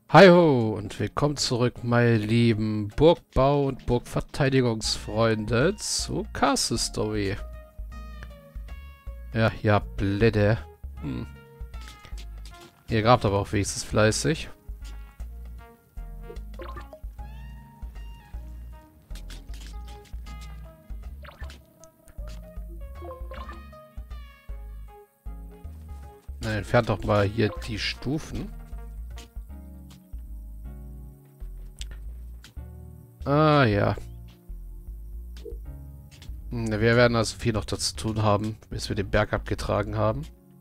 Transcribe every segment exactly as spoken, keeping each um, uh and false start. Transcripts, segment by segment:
Hi ho und willkommen zurück, meine lieben Burgbau- und Burgverteidigungsfreunde zu Castle Story. Ja, ja, blöde. Hm. Ihr grabt aber auch wenigstens fleißig. Dann entfernt doch mal hier die Stufen. Ah ja. Hm, Wir werden also viel noch dazu tun haben, bis wir den Berg abgetragen haben.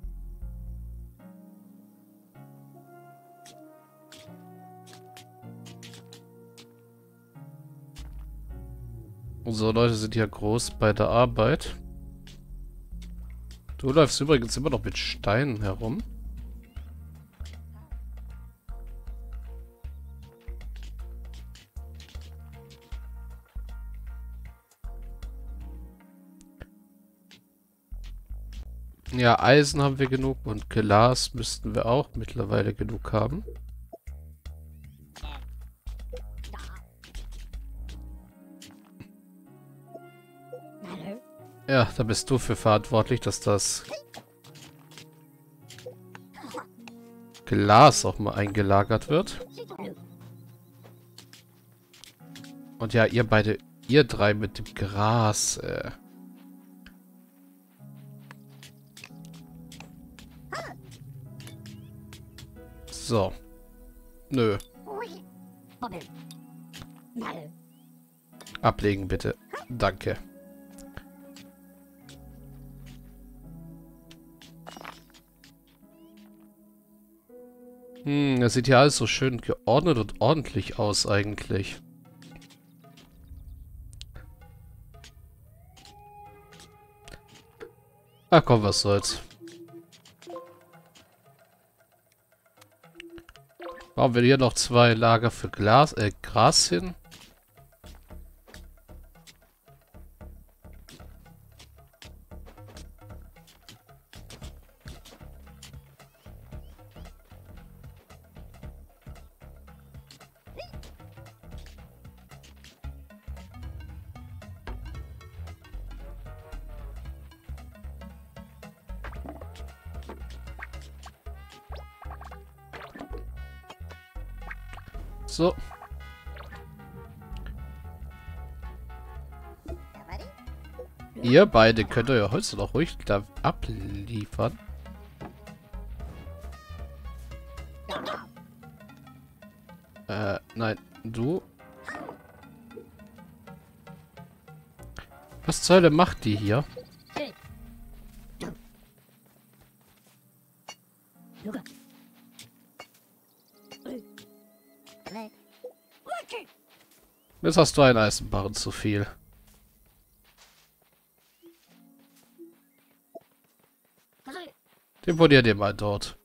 Unsere Leute sind hier groß bei der Arbeit. Du läufst übrigens immer noch mit Steinen herum. Ja, Eisen haben wir genug und Glas müssten wir auch mittlerweile genug haben. Ja, da bist du für verantwortlich, dass das Glas auch mal eingelagert wird. Und ja, ihr beide, ihr drei mit dem Gras. Äh. So. Nö. Ablegen bitte. Danke. Hm, das sieht ja alles so schön geordnet und ordentlich aus eigentlich. Ach komm, was soll's. Bauen wir hier noch zwei Lager für Glas, äh, Gras hin? So. Ihr beide könnt euer Holz doch ruhig da abliefern. Äh, nein, du. Was zur Hölle macht die hier? Jetzt hast du einen Eisenbarren zu viel. Deponier den mal dort.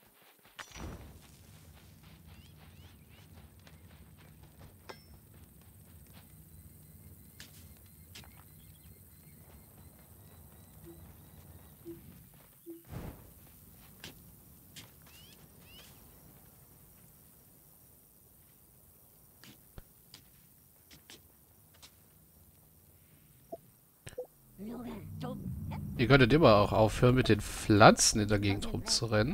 Ihr könntet immer auch aufhören, mit den Pflanzen in der Gegend rumzurennen.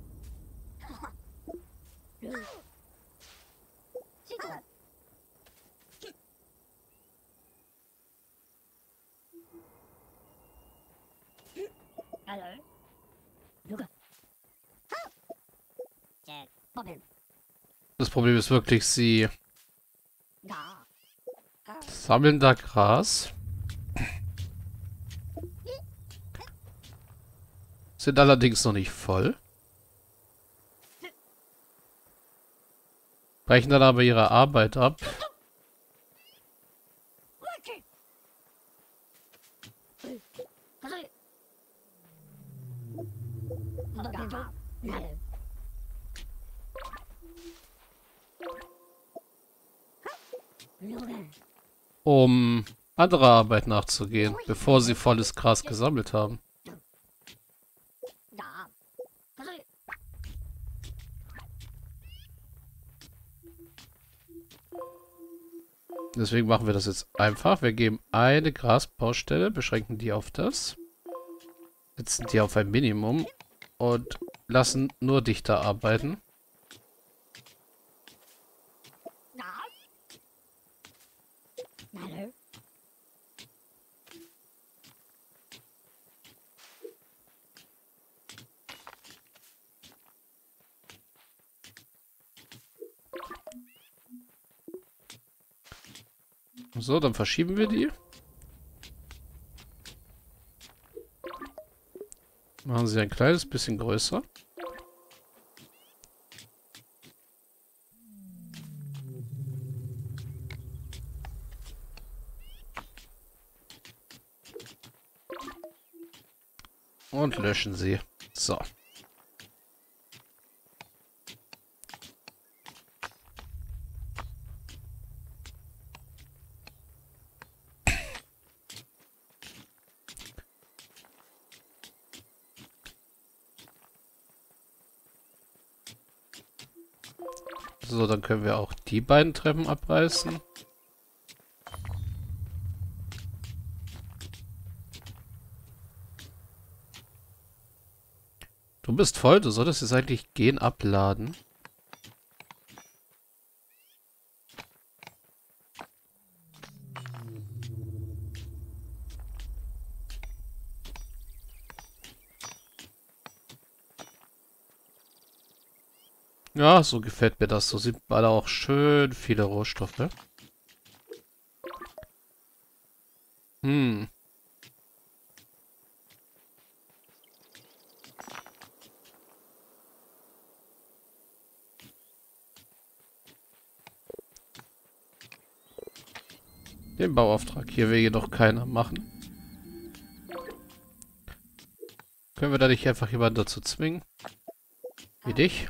Das Problem ist wirklich, sie sammeln da Gras. Sind allerdings noch nicht voll. Brechen dann aber ihre Arbeit ab. Um anderer Arbeit nachzugehen, bevor sie volles Gras gesammelt haben. Deswegen machen wir das jetzt einfach. Wir geben eine Grasbaustelle, beschränken die auf das. Setzen die auf ein Minimum und lassen nur Dichter arbeiten. So, dann verschieben wir die. Machen sie ein kleines bisschen größer. Und löschen sie. So. So, dann können wir auch die beiden Treppen abreißen. Du bist voll, du solltest jetzt eigentlich gehen abladen. Ja, so gefällt mir das. So sieht man auch schön viele Rohstoffe. Hm. Den Bauauftrag hier will jedoch keiner machen. Können wir da nicht einfach jemanden dazu zwingen? Wie dich?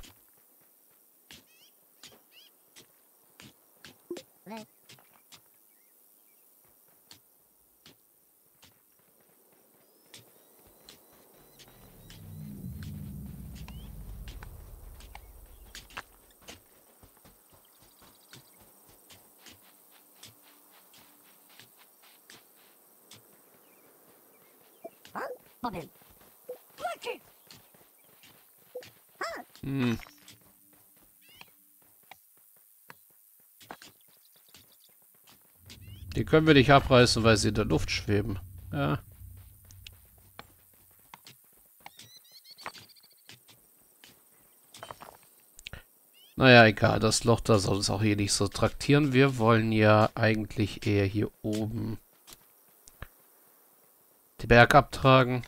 Hm. Die können wir nicht abreißen, weil sie in der Luft schweben. Ja. Naja, egal. Das Loch da soll uns auch hier nicht so traktieren. Wir wollen ja eigentlich eher hier oben den Berg abtragen.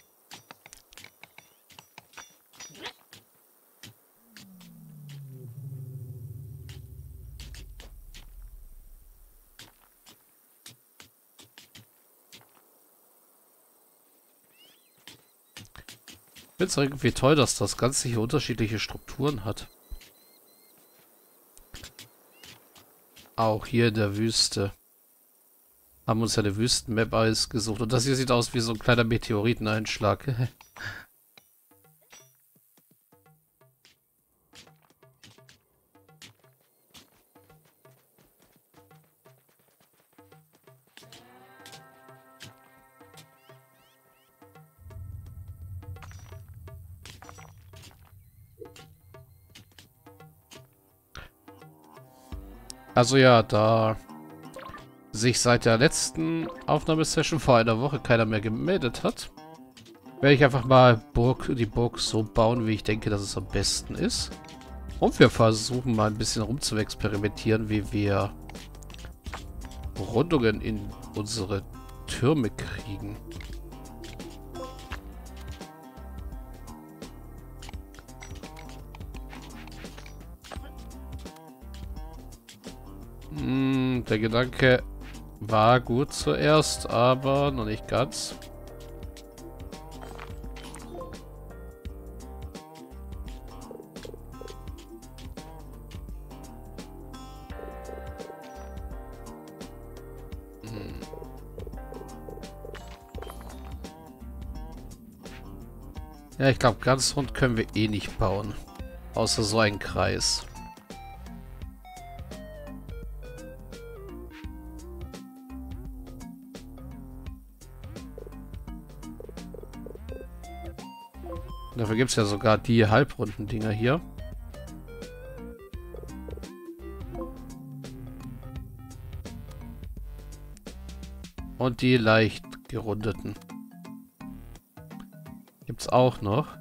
Ich finde es irgendwie toll, dass das Ganze hier unterschiedliche Strukturen hat. Auch hier in der Wüste. Haben uns ja eine Wüstenmap ausgesucht. Und das hier sieht aus wie so ein kleiner Meteoriteneinschlag. Also ja, da sich seit der letzten Aufnahmesession vor einer Woche keiner mehr gemeldet hat, werde ich einfach mal Burg, die Burg so bauen, wie ich denke, dass es am besten ist. Und wir versuchen mal ein bisschen rumzuexperimentieren, wie wir Rundungen in unsere Türme kriegen. Hm, der Gedanke war gut zuerst, aber noch nicht ganz. Hm. Ja, ich glaube, ganz rund können wir eh nicht bauen. Außer so ein Kreis. Dafür gibt es ja sogar die halbrunden Dinger hier. Und die leicht gerundeten. Gibt's auch noch.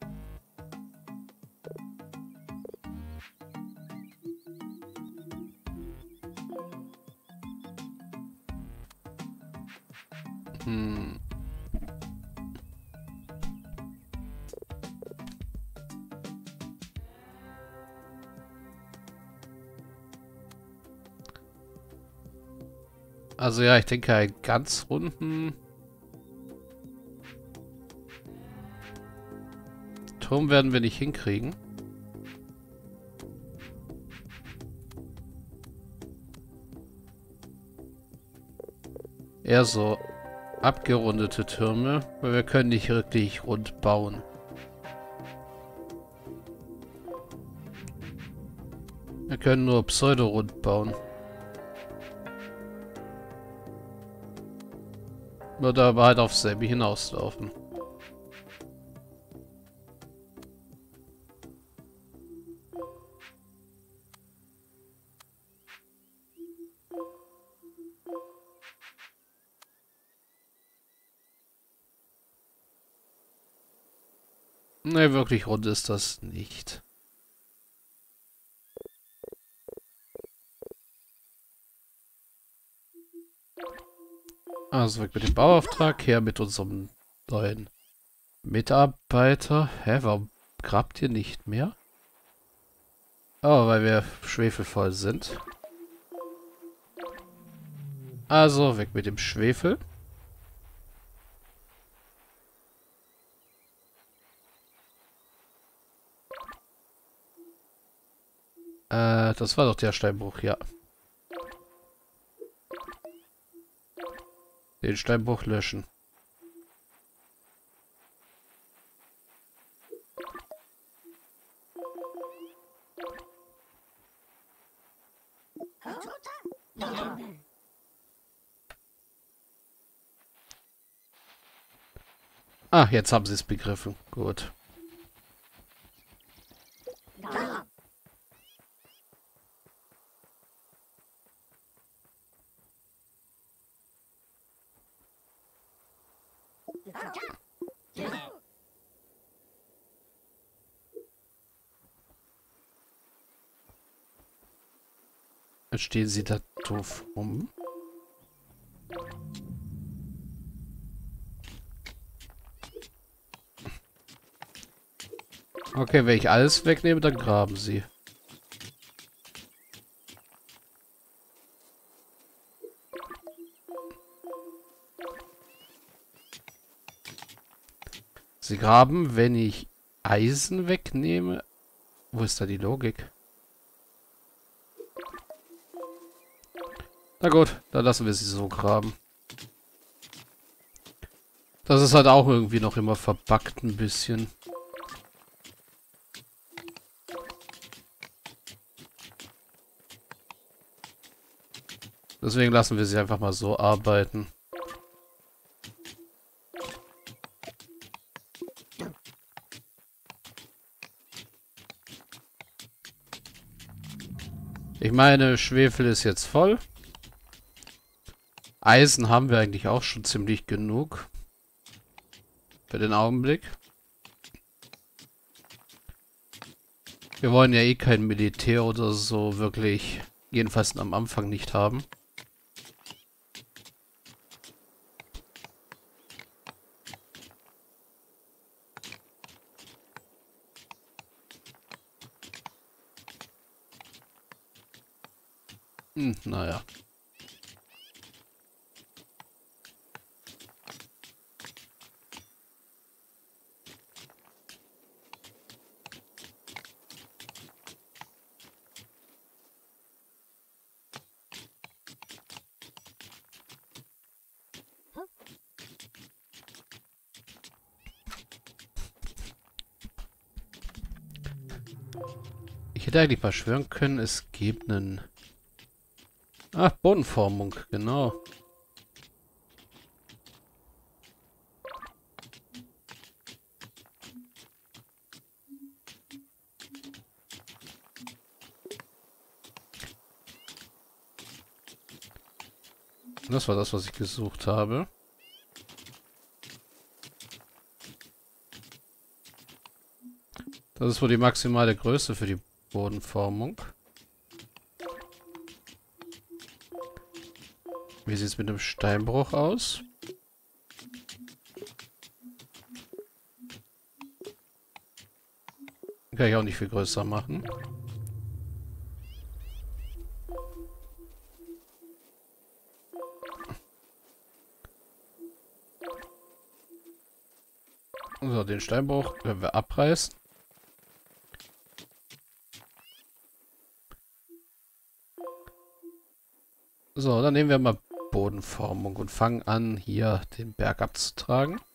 Hm. Also ja, ich denke, einen ganz runden Turm werden wir nicht hinkriegen. Eher so abgerundete Türme, weil wir können nicht wirklich rund bauen. Wir können nur pseudo-rund bauen. Würde aber halt aufs selbe hinauslaufen. Ne, wirklich rund ist das nicht. Also weg mit dem Bauauftrag, her mit unserem neuen Mitarbeiter. Hä, warum grabt ihr nicht mehr? Oh, weil wir schwefelvoll sind. Also weg mit dem Schwefel. Äh, das war doch der Steinbruch, ja. Den Steinbruch löschen. Ah, jetzt haben sie es begriffen. Gut. Jetzt stehen sie da doof rum. Okay, wenn ich alles wegnehme, dann graben sie. Sie graben, wenn ich Eisen wegnehme. Wo ist da die Logik? Na gut, dann lassen wir sie so graben. Das ist halt auch irgendwie noch immer verbuggt ein bisschen. Deswegen lassen wir sie einfach mal so arbeiten. Ich meine, Schwefel ist jetzt voll. Eisen haben wir eigentlich auch schon ziemlich genug. Für den Augenblick. Wir wollen ja eh kein Militär oder so wirklich, jedenfalls am Anfang nicht haben. Hm, naja. Ich hätte eigentlich mal schwören können, es gibt einen... Ach, Bodenformung, genau. Das war das, was ich gesucht habe. Das ist wohl die maximale Größe für die Bodenformung. Wie sieht es mit dem Steinbruch aus? Kann ich auch nicht viel größer machen. So, den Steinbruch werden wir abreißen. So, dann nehmen wir mal Bodenformung und fangen an, hier den Berg abzutragen.